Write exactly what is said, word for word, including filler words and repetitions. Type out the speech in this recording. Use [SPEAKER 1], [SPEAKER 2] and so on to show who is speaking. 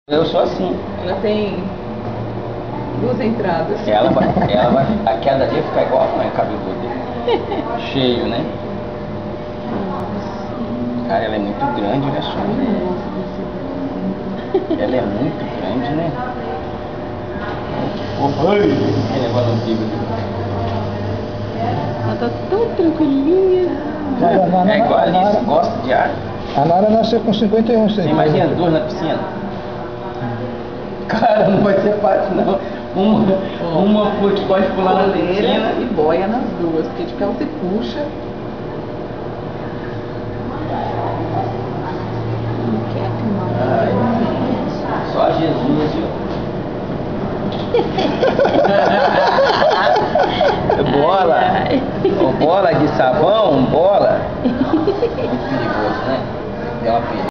[SPEAKER 1] Eu sou assim.
[SPEAKER 2] Ela tem duas entradas.
[SPEAKER 1] Ela vai, ela vai, a queda dele fica igual a mãe, cabeludo. Cheio, né? Cara, ela é muito grande, olha só. Ela é muito grande, né? Oi! Ele levou no bico.
[SPEAKER 2] Ela tá tão tranquilinha.
[SPEAKER 1] É igual a Alice, gosta de ar.
[SPEAKER 3] A Nara nasceu com cinquenta e um centímetros.
[SPEAKER 1] Imagina duas na piscina. Cara, não vai ser fácil não. Uma, uma pode pular na piscina
[SPEAKER 2] E boia nas duas, porque de cá você puxa. Não quer filmar.
[SPEAKER 1] Ai, só Jesus, viu? Bola, bola de sabão, bola. Muito perigoso, né? É uma perigo.